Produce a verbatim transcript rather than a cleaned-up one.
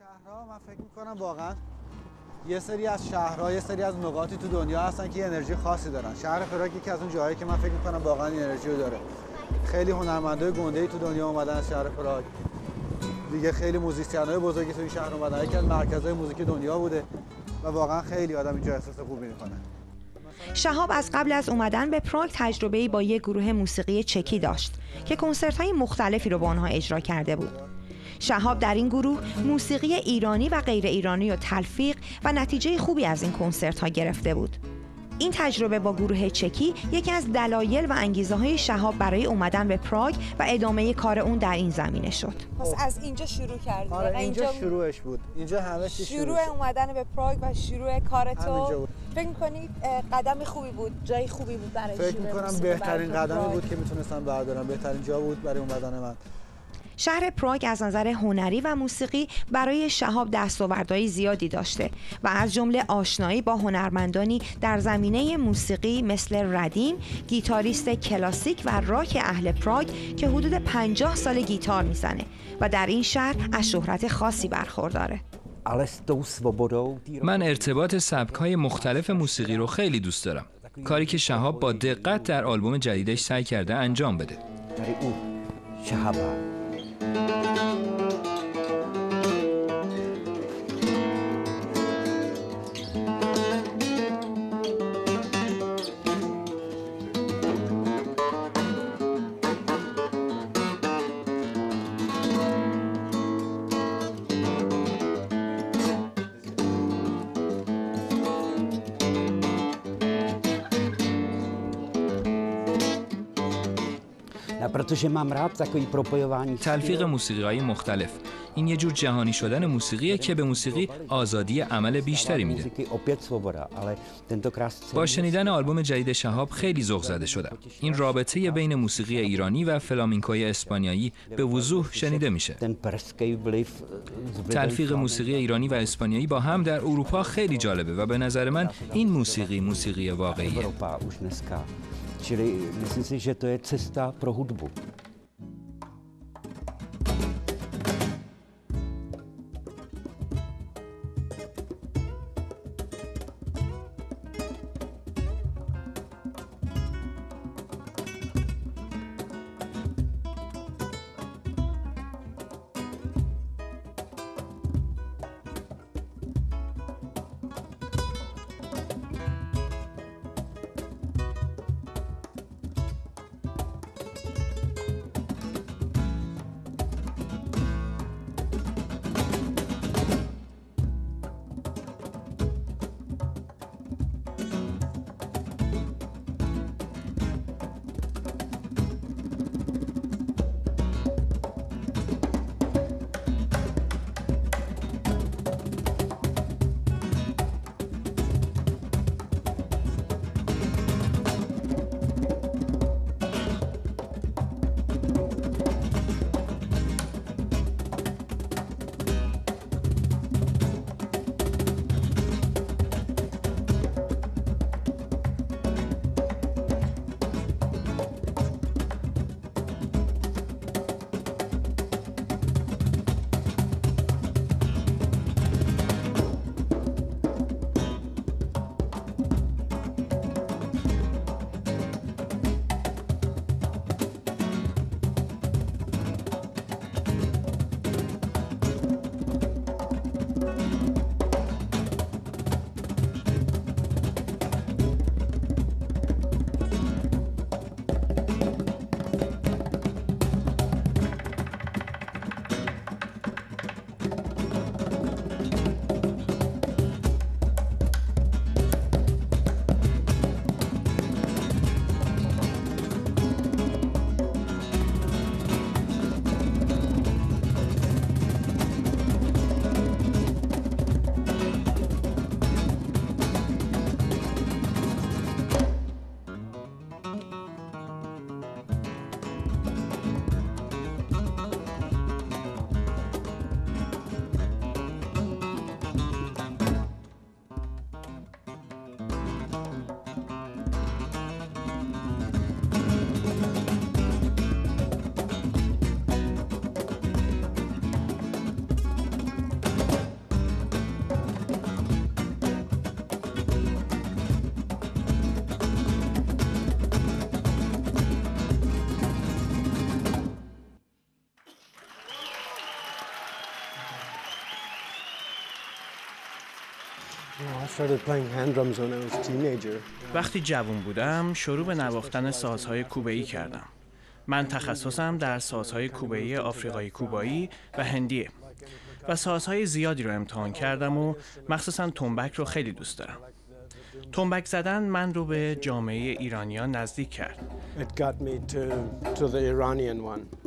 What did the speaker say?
شهرها من فکر میکنم واقعا یه سری از شهرها یه سری از نقاطی تو دنیا هستن که انرژی خاصی دارن. شهر پراگ یکی از اون جاهایی که من فکر میکنم واقعا انرژی رو داره. خیلی هنرمندای گنده‌ای تو دنیا اومدن از شهر پراگ. دیگه خیلی موزیسین‌های بزرگی تو این شهر اومدن. یکی از مرکزهای موزیک دنیا بوده و واقعا خیلی آدم اینجا احساس خوبی میکنه. شهاب از قبل از اومدن به پراگ تجربه‌ای با یک گروه موسیقی چکی داشت که کنسرت‌های مختلفی رو با آنها اجرا کرده بود. شهاب در این گروه موسیقی ایرانی و غیر ایرانی رو تلفیق و نتیجه خوبی از این کنسرت‌ها گرفته بود. این تجربه با گروه چکی یکی از دلایل و انگیزه‌های شهاب برای اومدن به پراگ و ادامه کار اون در این زمینه شد. پس از اینجا شروع کردی؟ آره اینجا, اینجا شروعش بود. اینجا همه چی شروع شروع اومدن به پراگ و شروع کار تو. بود. فکر می‌کنی قدم خوبی بود، جای خوبی بود برای شروع؟ فکر می‌کنم بهترین قدمی بود که میتونستم بردارم، بهترین جا بود برای اومدن من. شهر پراگ از نظر هنری و موسیقی برای شهاب دستاوردهای زیادی داشته و از جمله آشنایی با هنرمندانی در زمینه موسیقی مثل ردیم، گیتاریست کلاسیک و راک اهل پراگ که حدود پنجاه سال گیتار میزنه و در این شهر از شهرت خاصی برخورداره. من ارتباط سبک‌های مختلف موسیقی رو خیلی دوست دارم. کاری که شهاب با دقت در آلبوم جدیدش سعی کرده انجام بده. protože mám rád takový propojování. تلفیق موسیقی‌های مختلف. این یه جور جهانی شدن موسیقیه که به موسیقی آزادی عمل بیشتری میده. با شنیدن آلبوم جدید شهاب خیلی ذوق زده شدم. این رابطه بین موسیقی ایرانی و فلامینکوی اسپانیایی به وضوح شنیده میشه. تلفیق موسیقی ایرانی و اسپانیایی با هم در اروپا خیلی جالبه و به نظر من این موسیقی موسیقی واقعیه. Čili myslím si, že to je cesta pro hudbu. وقتی جوان بودم شروع به نواختن سازهای کوبه‌ای کردم. من تخصصم در سازهای کوبه‌ای آفریقایی کوبایی و هندیه و سازهای زیادی رو امتحان کردم و مخصوصاً تنبک رو خیلی دوست دارم. تنبک زدن من رو به جامعه ایرانیان نزدیک کرد. It got me to, to the Iranian one.